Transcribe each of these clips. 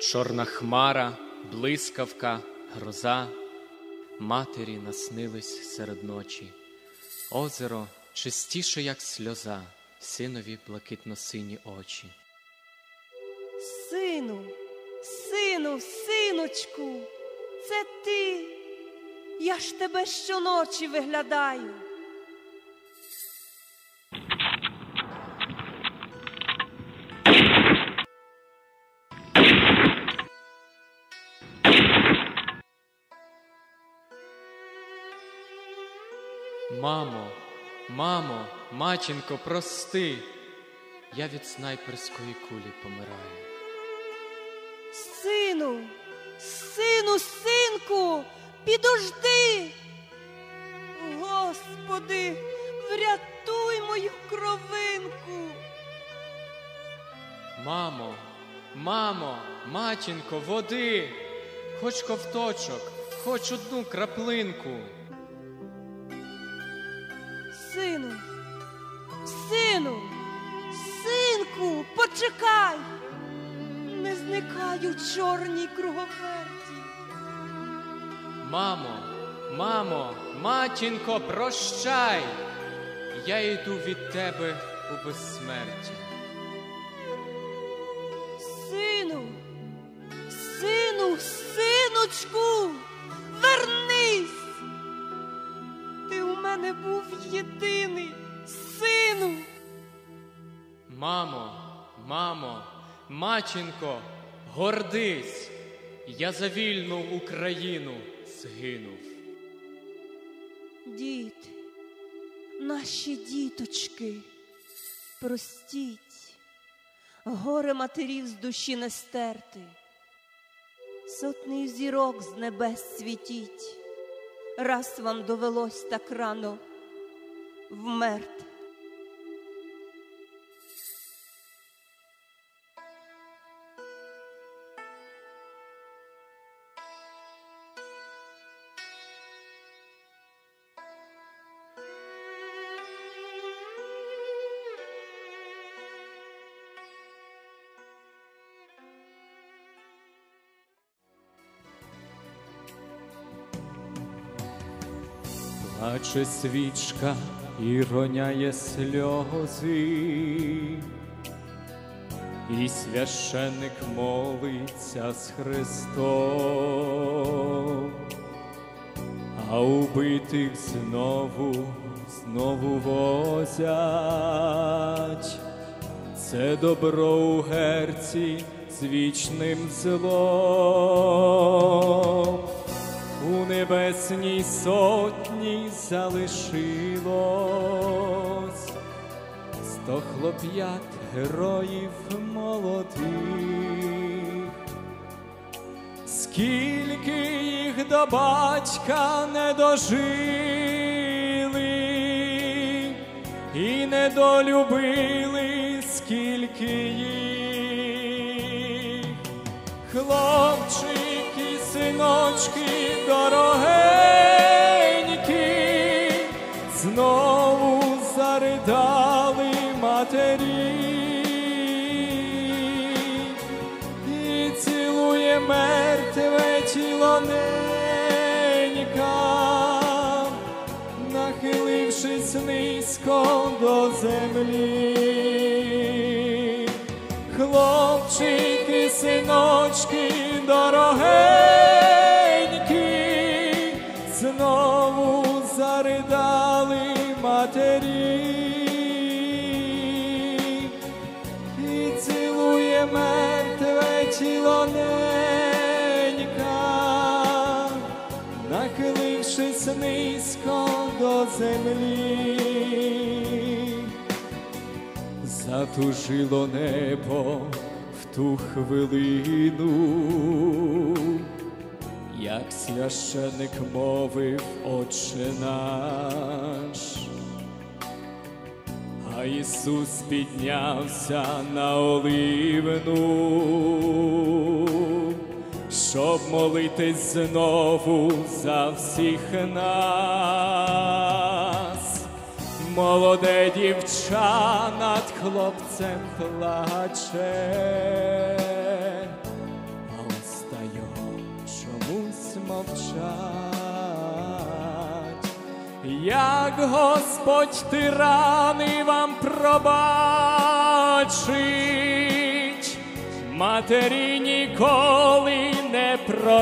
Чорна хмара, блискавка, гроза, матері наснились серед ночі. Озеро чистіше, як сльоза, синові блакитно-сині очі. Сину, сину, синочку, це ти, я ж тебе щоночі виглядаю. Мамо, мамо, матінко, прости, я від снайперської кулі помираю. Сину, сину, синку, підожди! Господи, врятуй мою кровинку! Мамо, мамо, матінко, води, хоч ковточок, хоч одну краплинку. Сину, сину, синку, почекай! Не зникай у чорній круговерті. Мамо, мамо, матінко, прощай! Я йду від тебе у безсмерті. Сину, сину, синочку, вернись! Ти у мене був єдиний, сину! Мамо, мамо, матінко, гордись! Я за вільну Україну згинув. Діти, наші діточки, простіть, горе матерів з душі не стерти, сотні зірок з небес світіть, раз вам довелось так рано вмерти. Плаче свічка і роняє сльози, і священник молиться з Христом, а убитих знову возять. Це добро у герці з вічним злом. У небесній сотні залишилось 100 хлоп'ят героїв молодих. Скільки їх до батька не дожили і не долюбили, скільки їх. Хлопчики, синочки дорогенькі, знову заридали матері, і цілує мертве тіло ненька, нахилившись низько до землі. Хлопчики, синочки дорогенькі, знову заридали матері, і цілує мертве тіло ненька, нахилившись низько до землі. Затужило небо в ту хвилину, як священик мовив Отче наш, а Ісус піднявся на Оливну, щоб молитись знову за всіх нас. Молоде дівча над хлопцем плаче, Як Господь тирани вам пробачить, матері ніколи не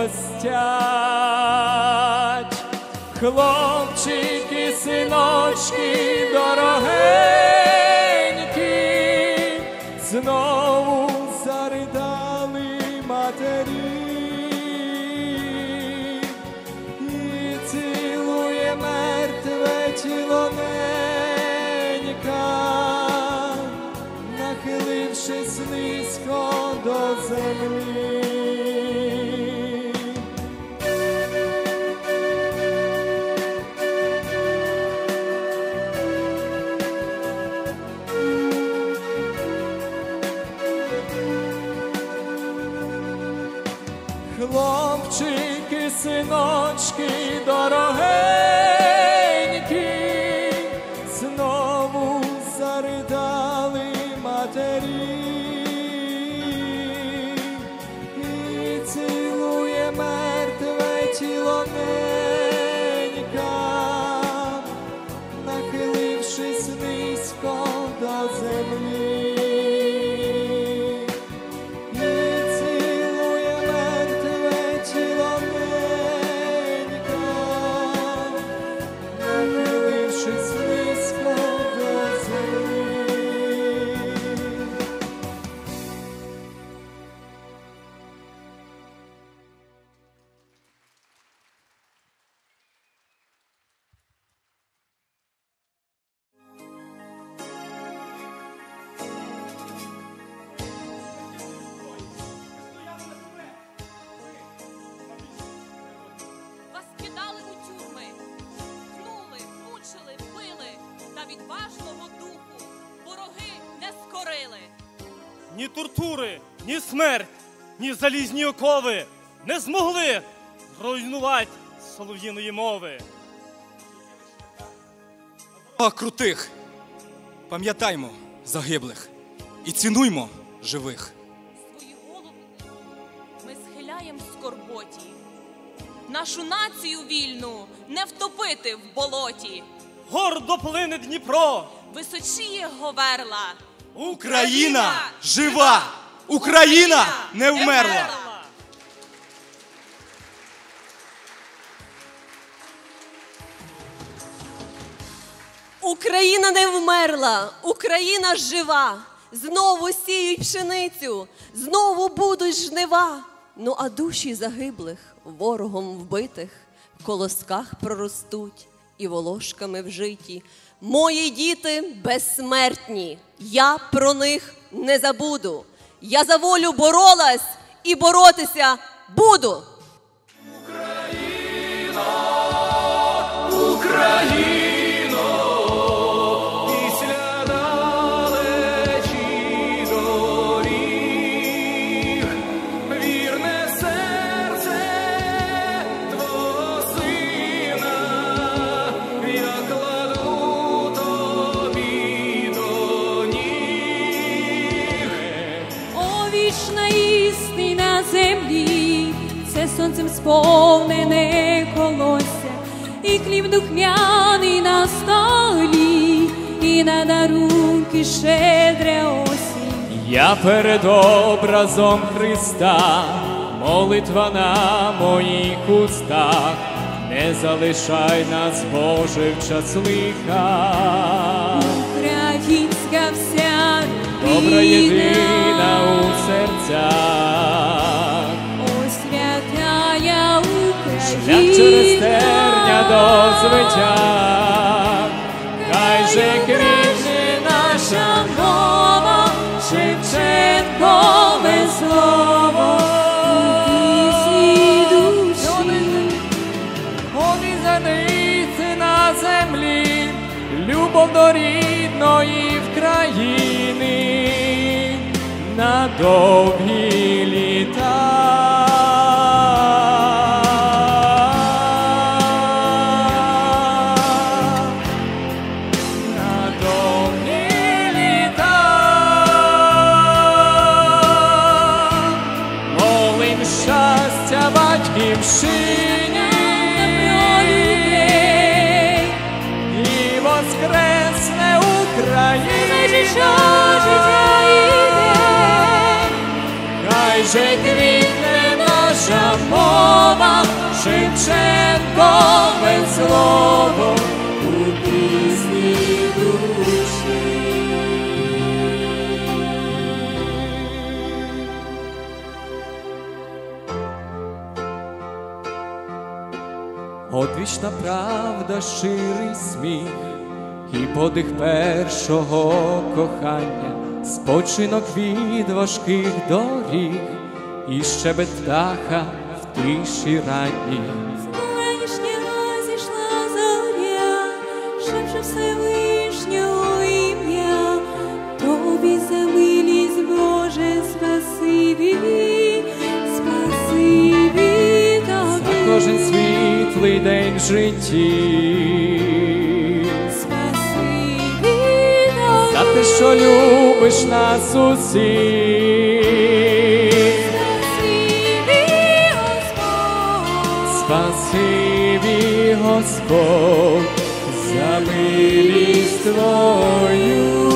простять. Хлопчики, синочки, дорогенькі, знову заридали матері. І цілує мертве тіло ненька, нахилившись низько до землі. Хлопчики, синочки, дорогенькі, знову заридали матері. І цілує мертве тіло ненька, нахилившись низько до землі. Ні тортури, ні смерть, ні залізні окови не змогли руйнувати солов'їної мови. Крутих, пам'ятаймо загиблих і цінуймо живих. Свої голови ми схиляєм в скорботі, нашу націю вільну не втопити в болоті. Гордо плине Дніпро, височіє Говерла. Україна жива! Україна не вмерла! Україна не вмерла, Україна жива. Знову сіють пшеницю, знову будуть жнива. Ну а душі загиблих, ворогом вбитих, в колосках проростуть і волошками вжиті. Мої діти безсмертні, я про них не забуду. Я за волю боролась і боротися буду. Україно, Україно, після далечі доріг, вірне серце твого сина, я кладу тобі до ніг. О, вічна істина землі, це сонцем сповнене колосся, і хліб духмяний на столі, і на дарунки щедра осінь. Я перед образом Христа, молитва на моїх устах, не залишай нас, Боже, в час лиха. Українська вся Добра єдина у серцях, о, святая шлях через Україна, терня до звиття, хай же крізь наша мова, Шевченкове слово, у пісні душі. Вони занити на землі, любов до рідної країни на довгі літа. На довгі літа. він щастя батьківщині і воскресне Україна. Хай же квітне наша мова, Шевченкове слово у пісні душі. Одвічна правда, щирий сміх і подих першого кохання, спочинок від важких доріг і щебет птаха в тиші ранній. Вишня зійшла зоря, шепче Всевишнього ім'я, тобі за милість, Боже, спасибі, спасибі тобі. За кожен світлий день в житті, Спасибі тобі. за те, що любиш нас усіх. Спасибі, Господь, за милість Твою.